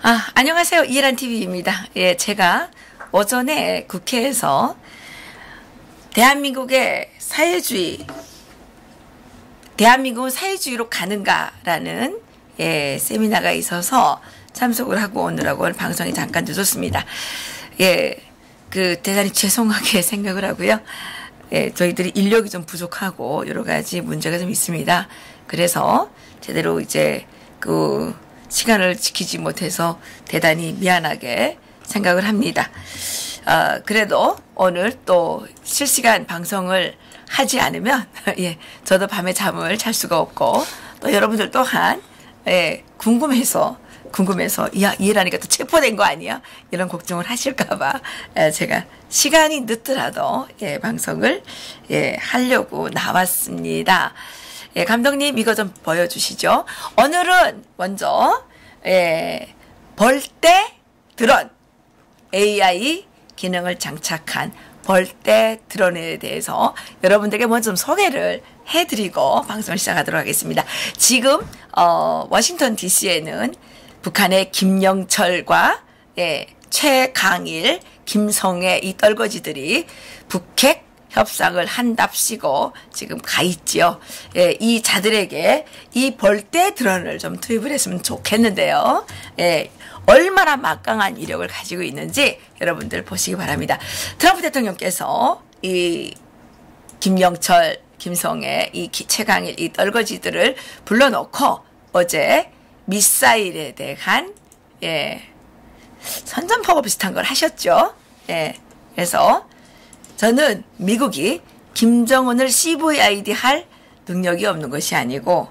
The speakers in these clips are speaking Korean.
안녕하세요. 이해란 TV입니다. 예, 제가 오전에 국회에서 대한민국은 사회주의로 가는가라는 세미나가 있어서 참석을 하고 오느라고 방송이 잠깐 늦었습니다. 대단히 죄송하게 생각을 하고요. 저희들이 인력이 좀 부족하고 여러 가지 문제가 좀 있습니다. 그래서 제대로 시간을 지키지 못해서 대단히 미안하게 생각을 합니다. 그래도 오늘 또 실시간 방송을 하지 않으면, 저도 밤에 잠을 잘 수가 없고, 또 여러분들 또한, 궁금해서, 이해라니까 또 체포된 거 아니야? 이런 걱정을 하실까봐, 제가 시간이 늦더라도, 방송을, 하려고 나왔습니다. 감독님, 이거 좀 보여주시죠. 오늘은 먼저, 벌떼 드론, AI 기능을 장착한 벌떼 드론에 대해서 여러분들에게 먼저 좀 소개를 해드리고 방송을 시작하도록 하겠습니다. 지금, 워싱턴 DC에는 북한의 김영철과, 최강일, 김성애 이 떨거지들이 북핵 협상을 한답시고 지금 가 있지요. 이 자들에게 이 벌떼 드론을 좀 투입을 했으면 좋겠는데요. 얼마나 막강한 이력을 가지고 있는지 여러분들 보시기 바랍니다. 트럼프 대통령께서 이 김영철, 김성애, 이 최강일 이 떨거지들을 불러놓고 어제 미사일에 대한 선전포고 비슷한 걸 하셨죠. 그래서 저는 미국이 김정은을 CVID 할 능력이 없는 것이 아니고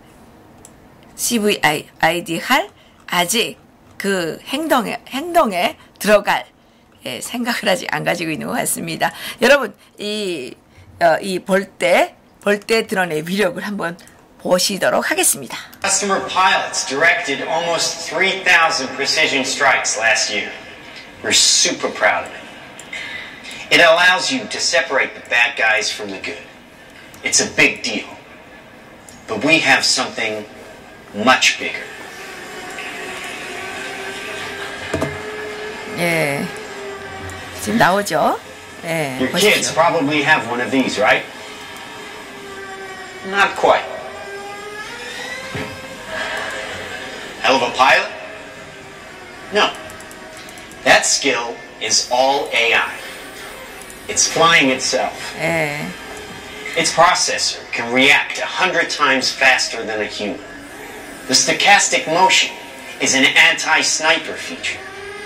CVID 할 아직 그 행동에 들어갈 생각을 아직 안 가지고 있는 것 같습니다. 여러분 이 벌떼 드론의 위력을 한번 보시도록 하겠습니다. Customer pilots directed almost 3,000 precision strikes last year. We're super proud of it. It allows you to separate the bad guys from the good. It's a big deal. But we have something much bigger. 지금 나오죠? Your kids probably have one of these, right? Not quite. Hell of a pilot? No. That skill is all AI. It's flying itself. Its processor can react 100 times faster than a human. The stochastic motion is an anti-sniper feature.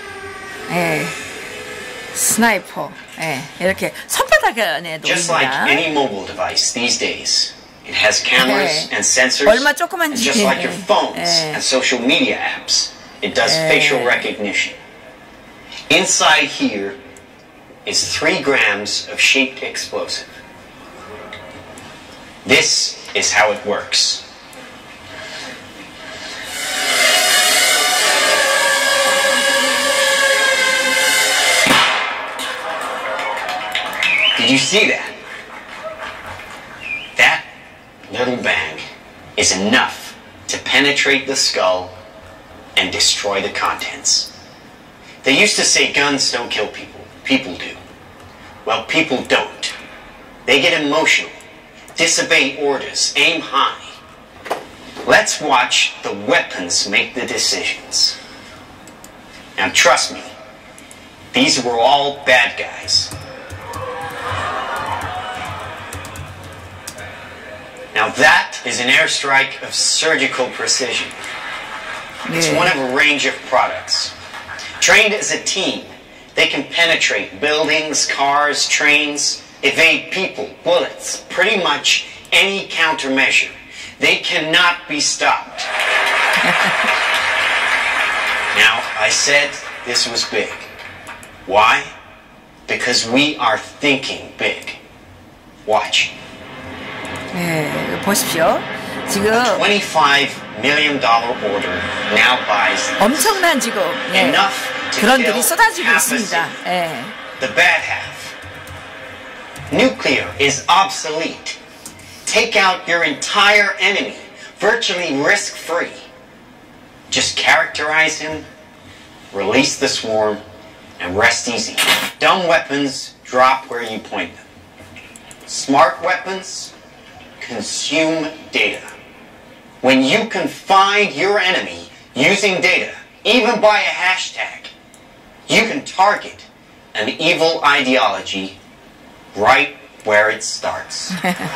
스나이퍼. 이렇게 손바닥 안에 Just like 놓입니다. any mobile device these days, it has cameras and sensors. 얼마 And 조그만지. just like your phones and social media apps, it does facial recognition. Inside here is 3 grams of shaped explosive. This is how it works. Did you see that? That little bang is enough to penetrate the skull and destroy the contents. They used to say guns don't kill people. People do. Well, people don't. They get emotional, disobey orders, aim high. Let's watch the weapons make the decisions. Now trust me, these were all bad guys. Now that is an airstrike of surgical precision. It's one of a range of products. Trained as a team, they can penetrate buildings, cars, trains, evade people, bullets, pretty much any countermeasure. They cannot be stopped. Now, I said this was big. Why? Because we are thinking big. Watch. 보십시오. 지금 $25 million order now buys 엄청난 지금 enough to 드론들이 kill 쏟아지고 half a 있습니다. city. The bad half. Nuclear is obsolete. Take out your entire enemy, virtually risk-free. Just characterize him release the swarm, and rest easy. Dumb weapons drop where you point them. Smart weapons consume data. When you can find your enemy using data, even by a hashtag, you can target an evil ideology right where it starts.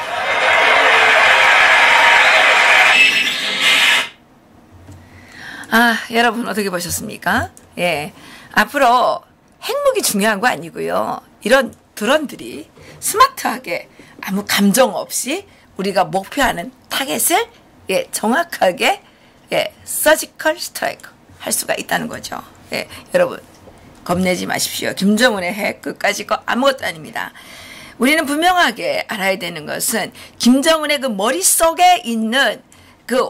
아, 여러분 어떻게 보셨습니까? 예. 앞으로 핵무기 중요한 거 아니고요. 이런 드론들이 스마트하게 아무 감정 없이 우리가 목표하는 타겟을 예, 정확하게 예, 서지컬 스트라이크 할 수가 있다는 거죠. 예, 여러분 겁내지 마십시오. 김정은의 핵 끝까지 거 아무것도 아닙니다. 우리는 분명하게 알아야 되는 것은 김정은의 그 머릿속에 있는 그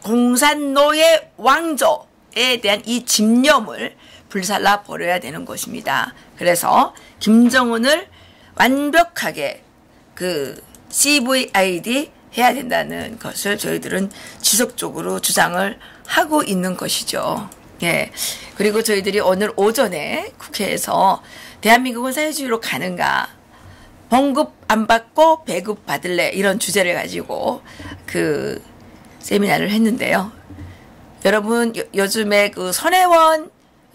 공산노예 왕조에 대한 이 집념을 불살라 버려야 되는 것입니다. 그래서 김정은을 완벽하게 그 CVID 해야 된다는 것을 저희들은 지속적으로 주장을 하고 있는 것이죠. 예. 그리고 저희들이 오늘 오전에 국회에서 대한민국은 사회주의로 가는가, 봉급 안 받고 배급 받을래, 이런 주제를 가지고 그 세미나를 했는데요. 여러분, 요즘에 그 손혜원,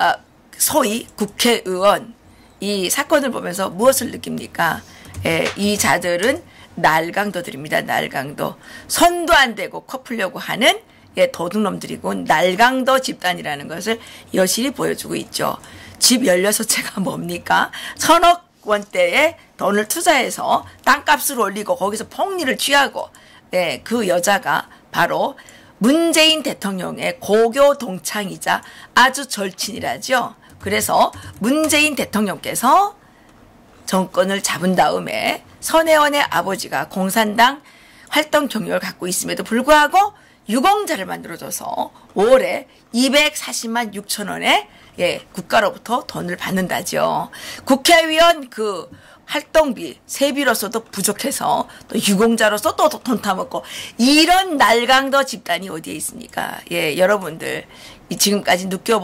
소위 국회의원, 이 사건을 보면서 무엇을 느낍니까? 예, 이 자들은 날강도들입니다. 날강도. 손도 안 대고 코 풀려고 하는 예, 도둑놈들이고 날강도 집단이라는 것을 여실히 보여주고 있죠. 집 16채가 뭡니까? 1,000억 원대의 돈을 투자해서 땅값을 올리고 거기서 폭리를 취하고 예, 그 여자가 바로 문재인 대통령의 고교 동창이자 아주 절친이라죠. 그래서 문재인 대통령께서 정권을 잡은 다음에 손혜원의 아버지가 공산당 활동 경력을 갖고 있음에도 불구하고 유공자를 만들어줘서 월에 240만 6천 원에 예, 국가로부터 돈을 받는다죠. 국회의원 그 활동비, 세비로서도 부족해서 또 유공자로서 또 돈 타먹고 이런 날강도 집단이 어디에 있습니까? 예, 여러분들 지금까지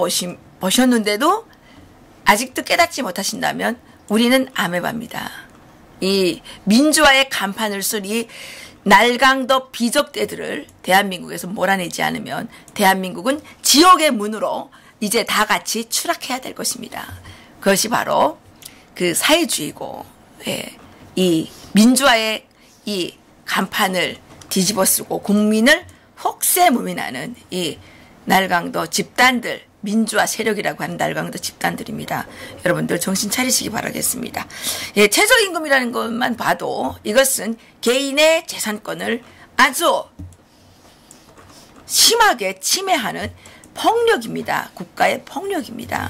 느껴보셨는데도 아직도 깨닫지 못하신다면 우리는 아메바입니다. 이 민주화의 간판을 쓴 이 날강도 비적대들을 대한민국에서 몰아내지 않으면 대한민국은 지옥의 문으로 이제 다 같이 추락해야 될 것입니다. 그것이 바로 그 사회주의고 예, 이 민주화의 이 간판을 뒤집어쓰고 국민을 혹세무민하는 이 날강도 집단들, 민주화 세력이라고 하는 날강도 집단들입니다. 여러분들 정신 차리시기 바라겠습니다. 예, 최저임금이라는 것만 봐도 이것은 개인의 재산권을 아주 심하게 침해하는 폭력입니다. 국가의 폭력입니다.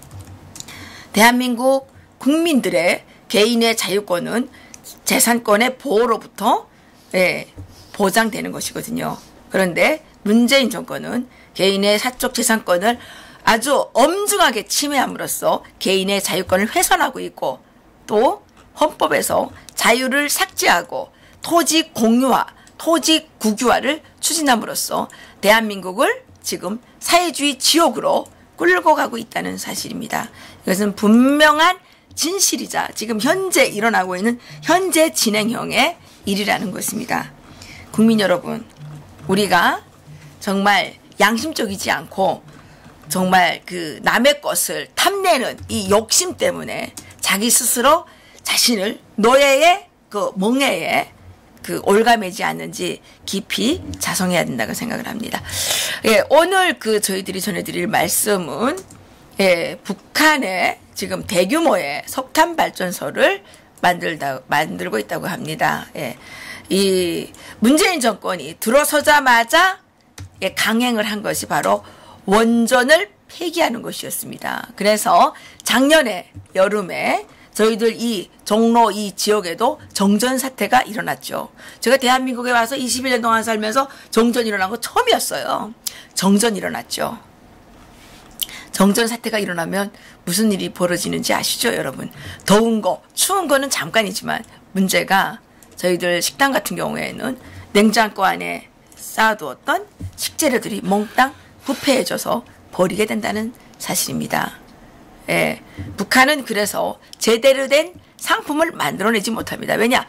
대한민국 국민들의 개인의 자유권은 재산권의 보호로부터 예, 보장되는 것이거든요. 그런데 문재인 정권은 개인의 사적 재산권을 아주 엄중하게 침해함으로써 개인의 자유권을 훼손하고 있고 또 헌법에서 자유를 삭제하고 토지 공유화, 토지 국유화를 추진함으로써 대한민국을 지금 사회주의 지옥으로 끌고 가고 있다는 사실입니다. 이것은 분명한 진실이자 지금 현재 일어나고 있는 현재 진행형의 일이라는 것입니다. 국민 여러분, 우리가 정말 양심적이지 않고 정말 그 남의 것을 탐내는 이 욕심 때문에 자기 스스로 자신을 노예의 그 멍에에 그 올가매지 않는지 깊이 자성해야 된다고 생각을 합니다. 예, 오늘 그 저희들이 전해드릴 말씀은 예, 북한의 지금 대규모의 석탄 발전소를 만들고 있다고 합니다. 예, 이 문재인 정권이 들어서자마자 예, 강행을 한 것이 바로 원전을 폐기하는 것이었습니다. 그래서 작년에 여름에 저희들 이 종로 이 지역에도 정전 사태가 일어났죠. 제가 대한민국에 와서 21년 동안 살면서 정전 일어난 거 처음이었어요. 정전 일어났죠. 정전 사태가 일어나면 무슨 일이 벌어지는지 아시죠, 여러분? 더운 거, 추운 거는 잠깐이지만 문제가 저희들 식당 같은 경우에는 냉장고 안에 쌓아두었던 식재료들이 몽땅 부패해져서 버리게 된다는 사실입니다. 예, 북한은 그래서 제대로 된 상품을 만들어내지 못합니다. 왜냐?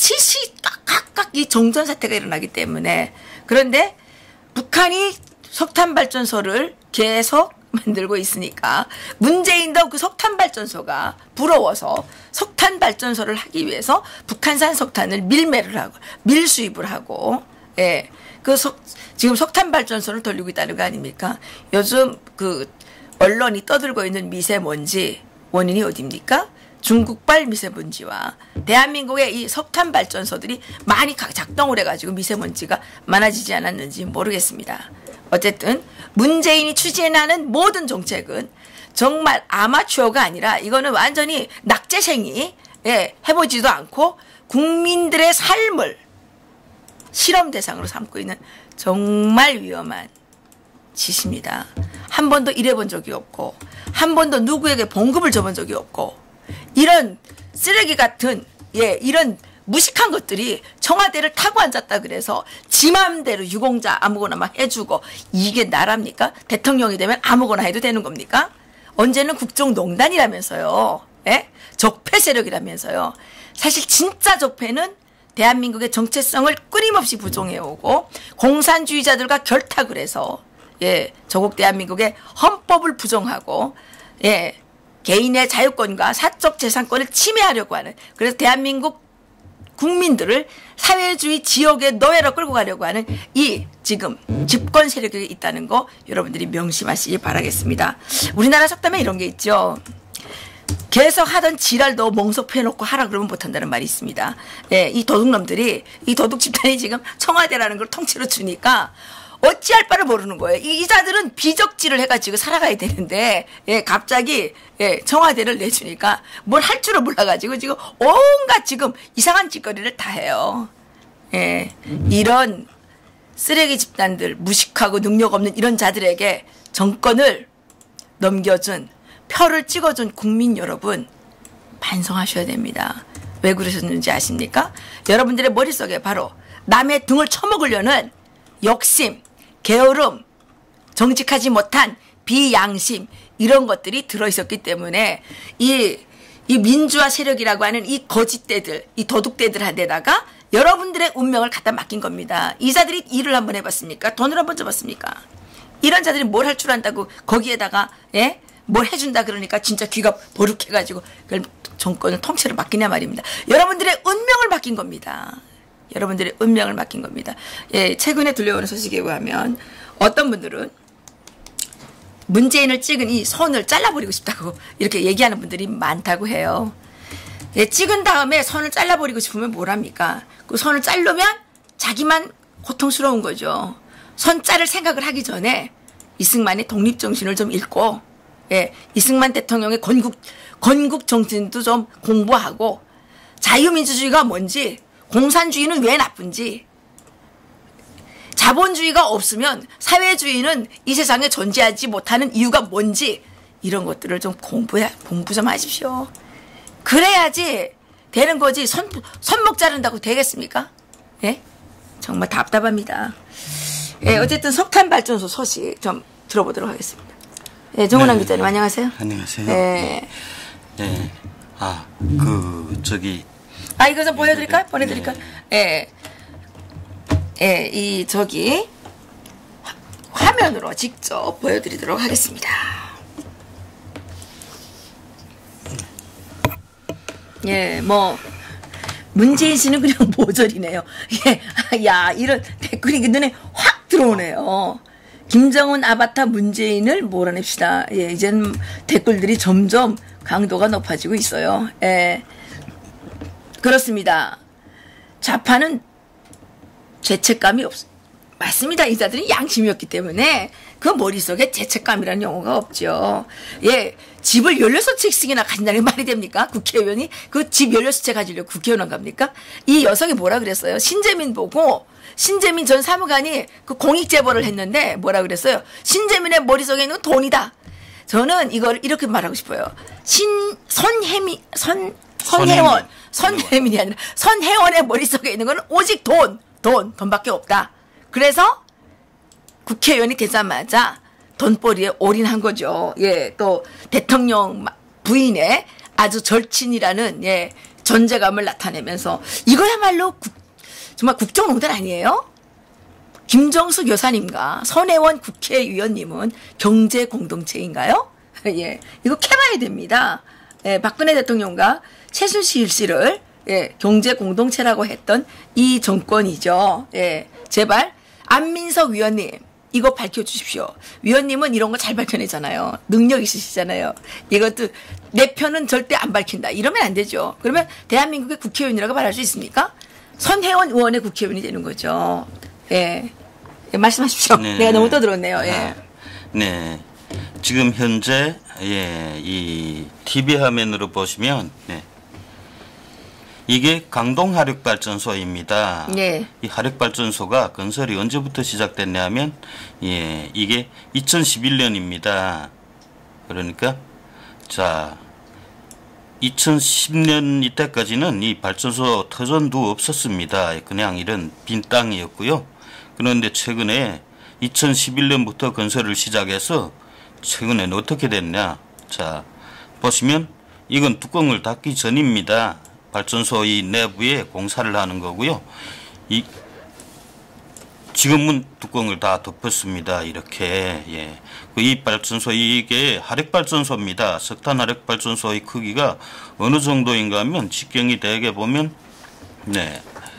시시각각 이 정전 사태가 일어나기 때문에. 그런데 북한이 석탄 발전소를 계속 만들고 있으니까 문재인도 그 석탄 발전소가 부러워서 석탄 발전소를 하기 위해서 북한산 석탄을 밀매를 하고 밀수입을 하고, 예, 지금 석탄 발전소를 돌리고 있다는 거 아닙니까? 요즘 그 언론이 떠들고 있는 미세먼지 원인이 어디입니까? 중국발 미세먼지와 대한민국의 이 석탄 발전소들이 많이 작동을 해가지고 미세먼지가 많아지지 않았는지 모르겠습니다. 어쨌든 문재인이 추진하는 모든 정책은 정말 아마추어가 아니라 이거는 완전히 낙제생이, 예, 해보지도 않고 국민들의 삶을 실험 대상으로 삼고 있는 정말 위험한 짓입니다. 한 번도 일해본 적이 없고 한 번도 누구에게 봉급을 줘본 적이 없고 이런 쓰레기 같은, 예, 이런 무식한 것들이 청와대를 타고 앉았다 그래서 지 맘대로 유공자 아무거나 막 해주고 이게 나랍니까? 대통령이 되면 아무거나 해도 되는 겁니까? 언제는 국정농단이라면서요. 예? 적폐 세력이라면서요. 사실 진짜 적폐는 대한민국의 정체성을 끊임없이 부정해오고 공산주의자들과 결탁을 해서, 예, 조국 대한민국의 헌법을 부정하고, 예, 개인의 자유권과 사적 재산권을 침해하려고 하는, 그래서 대한민국 국민들을 사회주의 지옥의 노예로 끌고 가려고 하는 이 지금 집권 세력이 있다는 거 여러분들이 명심하시기 바라겠습니다. 우리나라 속담에 이런 게 있죠. 계속 하던 지랄도 멍석해놓고 하라 그러면 못한다는 말이 있습니다. 예, 이 도둑놈들이, 이 도둑 집단이 지금 청와대라는 걸 통째로 주니까 어찌할 바를 모르는 거예요. 이 자들은 비적지를 해가지고 살아가야 되는데, 예, 갑자기, 예, 청와대를 내주니까 뭘 할 줄을 몰라가지고 지금 온갖 지금 이상한 짓거리를 다 해요. 예, 이런 쓰레기 집단들, 무식하고 능력 없는 이런 자들에게 정권을 넘겨준, 표를 찍어준 국민 여러분, 반성하셔야 됩니다. 왜 그러셨는지 아십니까? 여러분들의 머릿속에 바로 남의 등을 쳐먹으려는 욕심, 게으름, 정직하지 못한 비양심, 이런 것들이 들어있었기 때문에 이 민주화 세력이라고 하는 이 거짓대들, 이 도둑대들한테다가 여러분들의 운명을 갖다 맡긴 겁니다. 이 자들이 일을 한번 해봤습니까? 돈을 한번 줘봤습니까? 이런 자들이 뭘 할 줄 안다고 거기에다가, 예? 뭘 해준다 그러니까 진짜 귀가 버룩해가지고 그걸 정권을 통째로 맡기냐 말입니다. 여러분들의 운명을 맡긴 겁니다. 여러분들의 운명을 맡긴 겁니다. 예, 최근에 들려오는 소식에 의하면 어떤 분들은 문재인을 찍은 이 손을 잘라버리고 싶다고 이렇게 얘기하는 분들이 많다고 해요. 예, 찍은 다음에 손을 잘라버리고 싶으면 뭘 합니까? 그 손을 자르면 자기만 고통스러운 거죠. 손 자를 생각을 하기 전에 이승만의 독립정신을 좀 읽고, 예, 이승만 대통령의 건국 정신도 좀 공부하고 자유민주주의가 뭔지, 공산주의는 왜 나쁜지, 자본주의가 없으면 사회주의는 이 세상에 존재하지 못하는 이유가 뭔지, 이런 것들을 좀 공부 좀 하십시오. 그래야지 되는 거지. 손목 자른다고 되겠습니까? 예? 정말 답답합니다. 예, 어쨌든 석탄 발전소 소식 좀 들어보도록 하겠습니다. 예, 정은환 기자님 안녕하세요. 안녕하세요. 예. 네. 이거 좀 보여드릴까요? 보내드릴까요? 예. 예, 화면으로 직접 보여드리도록 하겠습니다. 예, 문재인 씨는 그냥 모조리네요. 예, 야, 이런 댓글이 눈에 확 들어오네요. 김정은 아바타 문재인을 몰아냅시다. 예, 이제는 댓글들이 점점 강도가 높아지고 있어요. 예. 그렇습니다. 좌파는 죄책감이 맞습니다. 이 자들은 양심이었기 때문에 그 머릿속에 죄책감이라는 용어가 없죠. 예, 집을 16채씩이나 가진다는 게 말이 됩니까? 국회의원이 그 집 16채 가지려고 국회의원 갑니까? 이 여성이 뭐라 그랬어요? 신재민 보고, 신재민 전 사무관이 그 공익제보를 했는데 뭐라 그랬어요? 신재민의 머릿속에 있는 돈이다. 저는 이걸 이렇게 말하고 싶어요. 손혜원이 아니라 손혜원의 머릿속에 있는 건 오직 돈밖에 없다. 그래서 국회의원이 되자마자 돈벌이에 올인한 거죠. 예, 또 대통령 부인의 아주 절친이라는 예, 존재감을 나타내면서 이거야말로 정말 국정농단 아니에요? 김정숙 여사님과 손혜원 국회의원님은 경제 공동체인가요? 예, 이거 캐봐야 됩니다. 예, 박근혜 대통령과 최순실 씨를 예, 경제 공동체라고 했던 이 정권이죠. 예, 제발 안민석 위원님 이거 밝혀주십시오. 위원님은 이런 거 잘 밝혀내잖아요. 능력 있으시잖아요. 이것도 내 편은 절대 안 밝힌다. 이러면 안 되죠. 그러면 대한민국의 국회의원이라고 말할 수 있습니까? 손혜원 의원의 국회의원이 되는 거죠. 예, 예 말씀하십시오. 네. 내가 너무 떠들었네요. 예. 네. 지금 현재 예, 이 TV 화면으로 보시면 네. 이게 강동하력발전소입니다. 예. 이 하력발전소가 건설이 언제부터 시작됐냐 하면 예, 이게 2011년입니다. 그러니까 자 2010년 이때까지는 이 발전소 터전도 없었습니다. 그냥 이런 빈 땅이었고요. 그런데 최근에 2011년부터 건설을 시작해서 최근에는 어떻게 됐냐. 자 보시면 이건 뚜껑을 닫기 전입니다. 발전소 이 내부에 공사를 하는 거고요. 지금은 뚜껑을 다 덮었습니다. 이렇게 예. 이 발전소 이게 하력발전소입니다. 석탄 하력발전소의 크기가 어느 정도인가 하면 직경이 대개 보면 네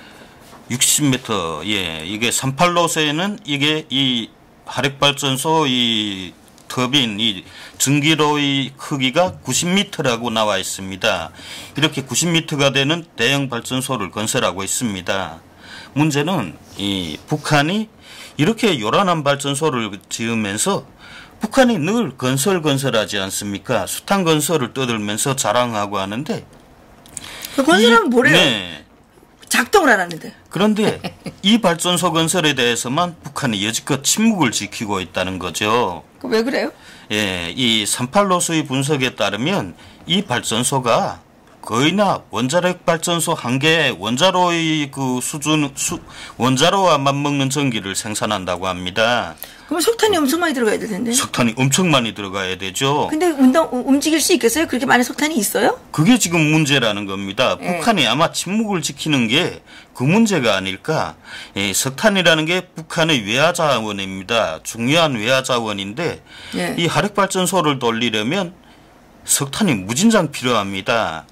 60m 예 이게 38호선에는 이게 이 하력발전소 이 터빈 이 전기로의 크기가 90m라고 나와 있습니다. 이렇게 90m가 되는 대형 발전소를 건설하고 있습니다. 문제는 이 북한이 이렇게 요란한 발전소를 지으면서 북한이 늘 건설하지 않습니까? 숱한 건설을 떠들면서 자랑하고 하는데 그 건설하면 뭐래요? 네. 작동을 안 하는데. 그런데 이 발전소 건설에 대해서만 북한이 여지껏 침묵을 지키고 있다는 거죠. 왜 그래요? 예, 이 38로스의 분석에 따르면 이 발전소가 거의나 원자력 발전소 한 개의 원자로의 그 원자로와 맞먹는 전기를 생산한다고 합니다. 그럼 석탄이 엄청 많이 들어가야 될 텐데. 석탄이 엄청 많이 들어가야 되죠. 근데 움직일 수 있겠어요? 그렇게 많은 석탄이 있어요? 그게 지금 문제라는 겁니다. 네. 북한이 아마 침묵을 지키는 게 그 문제가 아닐까. 예, 석탄이라는 게 북한의 외화자원입니다. 중요한 외화자원인데 네. 이 하력발전소를 돌리려면 석탄이 무진장 필요합니다.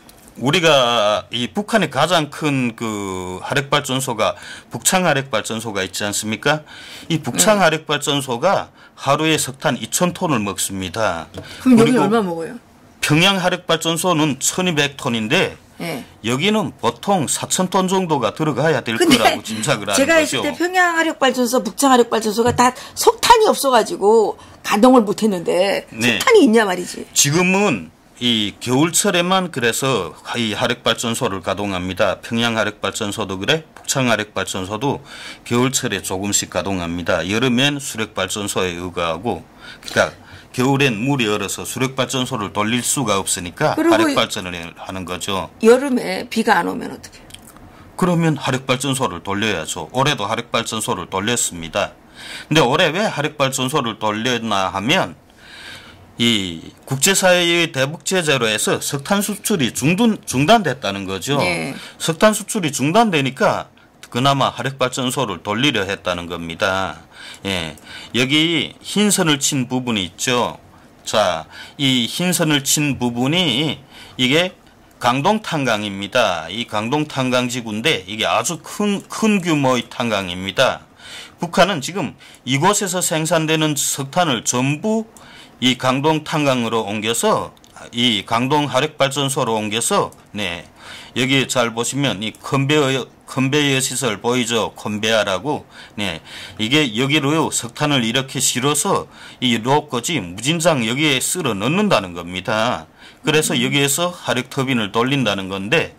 우리가 이 북한의 가장 큰 그 하력발전소가 북창 하력발전소가 있지 않습니까? 이 북창 하력발전소가 하루에 석탄 2,000톤을 먹습니다. 그럼 여기 그리고 얼마 먹어요? 평양 하력발전소는 1,200톤인데 네. 여기는 보통 4,000톤 정도가 들어가야 될 거라고 짐작을 하는 제가 거죠. 있을 때 평양 하력발전소, 북창 하력발전소가 다 석탄이 없어가지고 가동을 못했는데 네. 석탄이 있냐 말이지. 지금은 이 겨울철에만 그래서 이 하력발전소를 가동합니다. 평양 하력발전소도 그래, 북창 하력발전소도 겨울철에 조금씩 가동합니다. 여름엔 수력발전소에 의거하고, 그러니까 겨울엔 물이 얼어서 수력발전소를 돌릴 수가 없으니까 하력발전을 하는 거죠. 여름에 비가 안 오면 어떻게 해요? 그러면 하력발전소를 돌려야죠. 올해도 하력발전소를 돌렸습니다. 근데 올해 왜 하력발전소를 돌렸나 하면 이 국제사회의 대북 제재로 해서 석탄 수출이 중단됐다는 거죠. 네. 석탄 수출이 중단되니까 그나마 하력발전소를 돌리려 했다는 겁니다. 예, 여기 흰선을 친 부분이 있죠. 자, 이 흰선을 친 부분이 이게 강동 탄강입니다. 이 강동 탄강지구인데 이게 아주 큰 규모의 탄강입니다. 북한은 지금 이곳에서 생산되는 석탄을 전부 이 강동 탄강으로 옮겨서 이 강동 하력발전소로 옮겨서 네 여기 잘 보시면 이 컨베이어 시설 보이죠? 컨베아라고 네 이게 여기로 석탄을 이렇게 실어서 이 로까지 무진장 여기에 쓸어 넣는다는 겁니다. 그래서 여기에서 하력 터빈을 돌린다는 건데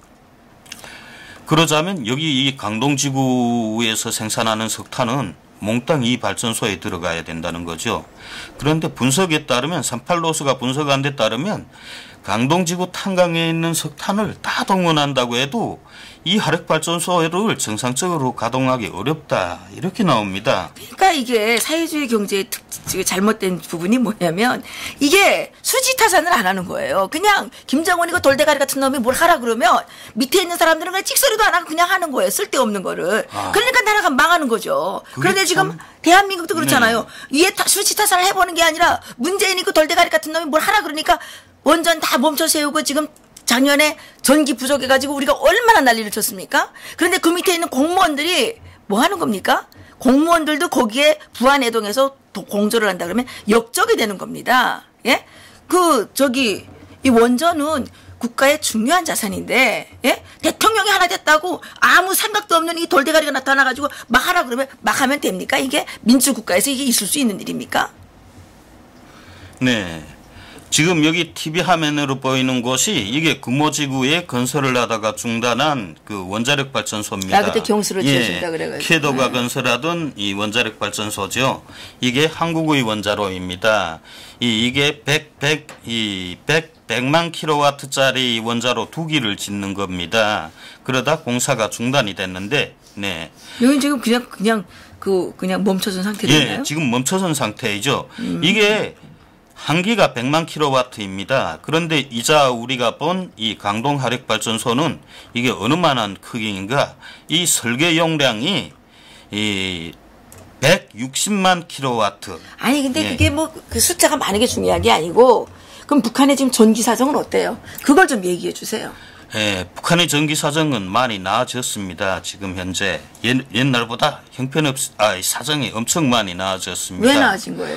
그러자면 여기 이 강동지구에서 생산하는 석탄은 몽땅 이 발전소에 들어가야 된다는 거죠. 그런데 분석에 따르면 38로스가 분석한 데 따르면 강동지구 탄광에 있는 석탄을 다 동원한다고 해도 이 화력발전소를 정상적으로 가동하기 어렵다 이렇게 나옵니다. 그러니까 이게 사회주의 경제의 잘못된 부분이 뭐냐면 이게 수지 타산을 안 하는 거예요. 그냥 김정은이고 돌대가리 같은 놈이 뭘 하라 그러면 밑에 있는 사람들은 그냥 찍소리도 안 하고 그냥 하는 거예요. 쓸데없는 거를. 그러니까 나라가 망하는 거죠. 그런데 지금 대한민국도 그렇잖아요. 위에 수지 타산을 해보는 게 아니라 문재인이고 돌대가리 같은 놈이 뭘 하라 그러니까 원전 다 멈춰 세우고 지금 작년에 전기 부족해가지고 우리가 얼마나 난리를 쳤습니까? 그런데 그 밑에 있는 공무원들이 뭐 하는 겁니까? 공무원들도 거기에 부안해동에서 공조를 한다 그러면 역적이 되는 겁니다. 예? 이 원전은 국가의 중요한 자산인데, 예? 대통령이 하나 됐다고 아무 생각도 없는 이 돌대가리가 나타나가지고 막 하라 그러면 막 하면 됩니까? 이게 민주국가에서 이게 있을 수 있는 일입니까? 네. 지금 여기 TV 화면으로 보이는 곳이 이게 금호지구에 건설을 하다가 중단한 그 원자력 발전소입니다. 그때 경수를 지어준다 그래가지고. 캐도가 건설하던 이 원자력 발전소죠. 이게 한국의 원자로입니다. 이게 100만 킬로와트짜리 원자로 2기를 짓는 겁니다. 그러다 공사가 중단이 됐는데, 네. 여기 지금 그냥 멈춰진 상태잖아요. 예, 지금 멈춰선 상태이죠. 이게 한기가 100만 킬로와트입니다. 그런데 이자 우리가 본 이 강동 화력발전소는 이게 어느 만한 크기인가? 이 설계 용량이 이 160만 킬로와트. 아니 근데 예. 그게 뭐 그 숫자가 많은 게 중요한 게 아니고 그럼 북한의 지금 전기 사정은 어때요? 그걸 좀 얘기해 주세요. 예, 북한의 전기 사정은 많이 나아졌습니다. 지금 현재 옛날보다 사정이 엄청 많이 나아졌습니다. 왜 나아진 거예요?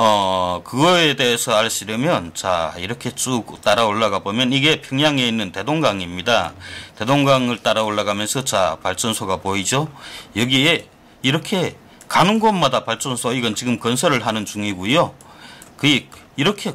그거에 대해서 아시려면 자 이렇게 쭉 따라 올라가 보면 이게 평양에 있는 대동강입니다. 대동강을 따라 올라가면서 자 발전소가 보이죠? 여기에 이렇게 가는 곳마다 발전소 이건 지금 건설을 하는 중이고요. 이렇게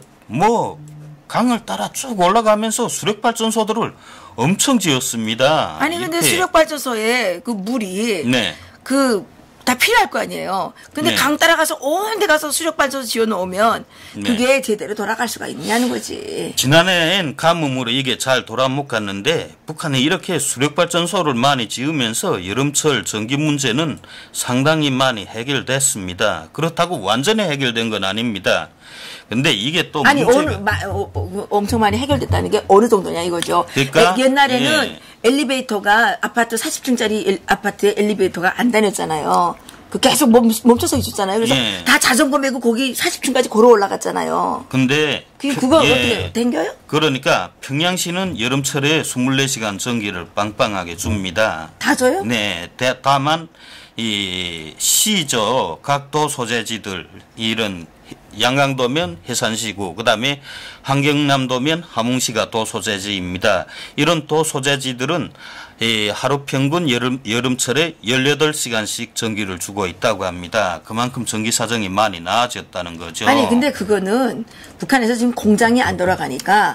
강을 따라 쭉 올라가면서 수력발전소들을 엄청 지었습니다. 아니 근데 수력발전소에 그 물이 네. 다 필요할 거 아니에요. 근데 네. 강 따라가서 온 데 가서 수력발전소 지어놓으면 네. 그게 제대로 돌아갈 수가 있냐는 거지. 지난해엔 가뭄으로 이게 잘 돌아 못 갔는데 북한이 이렇게 수력발전소를 많이 지으면서 여름철 전기 문제는 상당히 많이 해결됐습니다. 그렇다고 완전히 해결된 건 아닙니다. 근데 이게 또 아니 문제가 엄청 많이 해결됐다는 게 어느 정도냐 이거죠. 그러니까 옛날에는 예. 엘리베이터가 아파트 40층짜리 아파트에 엘리베이터가 안 다녔잖아요. 그 계속 멈춰서 있었잖아요. 그래서 예. 다 자전거 메고 거기 40층까지 걸어 올라갔잖아요. 근데 그거 어떻게 댕겨요? 그러니까 평양시는 여름철에 24시간 전기를 빵빵하게 줍니다. 다 줘요? 네. 다만 이 시죠. 각 도 소재지들 이런 양강도면 해산시고 그다음에 한경남도면 함흥시가 도소재지입니다. 이런 도소재지들은 하루 평균 여름철에 18시간씩 전기를 주고 있다고 합니다. 그만큼 전기 사정이 많이 나아졌다는 거죠. 아니 근데 그거는 북한에서 지금 공장이 안 돌아가니까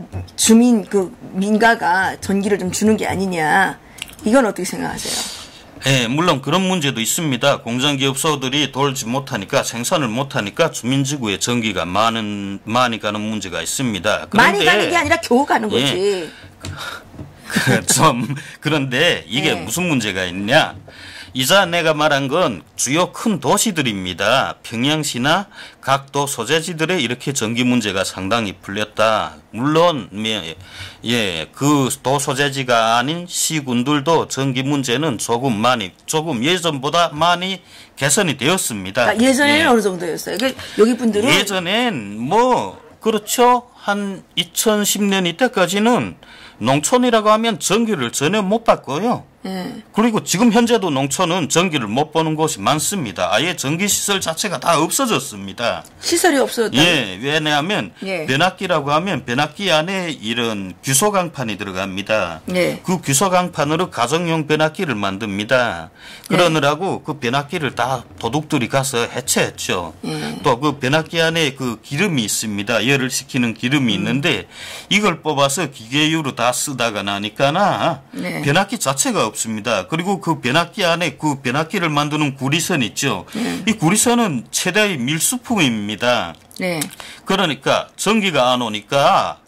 민가가 전기를 좀 주는 게 아니냐. 이건 어떻게 생각하세요? 예, 물론 그런 문제도 있습니다. 공장기업소들이 돌지 못하니까 생산을 못하니까 주민지구에 전기가 많이 가는 문제가 있습니다. 그런데, 많이 가는 게 아니라 겨우 가는 거지. 그런데 이게 네. 무슨 문제가 있냐? 이자 내가 말한 건 주요 큰 도시들입니다. 평양시나 각 도 소재지들에 이렇게 전기 문제가 상당히 풀렸다. 물론 그 도 소재지가 아닌 시군들도 전기 문제는 조금 예전보다 많이 개선이 되었습니다. 예전에는 어느 정도였어요? 여기 분들은 예전엔 그렇죠. 한 2010년 이때까지는 농촌이라고 하면 전기를 전혀 못 받고요. 그리고 지금 현재도 농촌은 전기를 못 보는 곳이 많습니다. 아예 전기시설 자체가 다 없어졌습니다. 시설이 없어졌다? 예, 왜냐하면 변압기라고 하면 변압기 안에 이런 규소강판이 들어갑니다. 그 규소강판으로 가정용 변압기를 만듭니다. 그러느라고 그 변압기를 다 도둑들이 가서 해체했죠. 또 그 변압기 안에 그 기름이 있습니다. 열을 식히는 기름이 있는데 이걸 뽑아서 기계유로 다 쓰다가 나니까나 변압기 자체가 없습니다. 그리고 그 변압기 안에 그 변압기를 만드는 구리선 있죠. 이 구리선은 최대의 밀수품입니다. 그러니까 전기가 안 오니까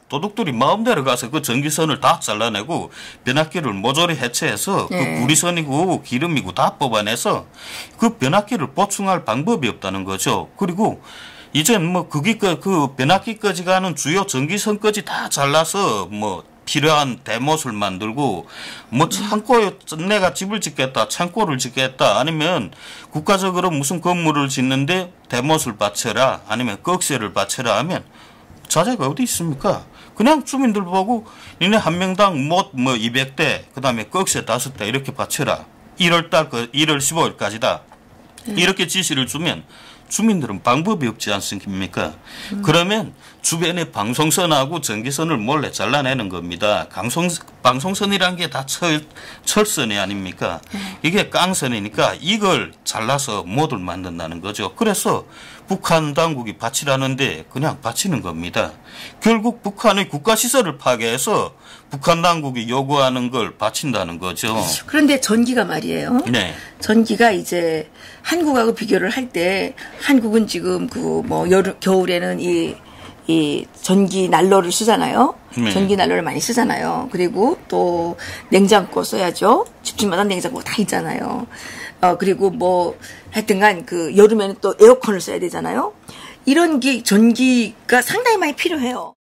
도둑들이 마음대로 가서 그 전기선을 다 잘라내고 변압기를 모조리 해체해서 네. 그 구리선이고 기름이고 다 뽑아내서 그 변압기를 보충할 방법이 없다는 거죠. 그리고 이젠 뭐 그 변압기까지 가는 주요 전기선까지 다 잘라서 뭐 필요한 대못을 만들고 뭐 창고에 내가 집을 짓겠다, 창고를 짓겠다, 아니면 국가적으로 무슨 건물을 짓는데 대못을 바쳐라, 아니면 꺽쇠를 바쳐라 하면 자재가 어디 있습니까? 그냥 주민들 보고 니네 한 명당 못 뭐 200대, 그다음에 꺽쇠 5대 이렇게 바쳐라. 1월 15일까지다. 이렇게 지시를 주면 주민들은 방법이 없지 않습니까? 그러면 주변에 방송선하고 전기선을 몰래 잘라내는 겁니다. 방송선이란 게 다 철선이 아닙니까? 이게 깡선이니까 이걸 잘라서 못을 만든다는 거죠. 그래서 북한 당국이 바치라는데 그냥 바치는 겁니다. 결국 북한의 국가시설을 파괴해서 북한 당국이 요구하는 걸 바친다는 거죠. 그런데 전기가 말이에요. 네. 전기가 이제 한국하고 비교를 할 때 한국은 지금 그 뭐 겨울에는 이 전기 난로를 쓰잖아요. 네. 전기 난로를 많이 쓰잖아요. 그리고 또 냉장고 써야죠. 집집마다 냉장고 다 있잖아요. 그리고 뭐 하여튼간 그 여름에는 또 에어컨을 써야 되잖아요. 이런 게 전기가 상당히 많이 필요해요.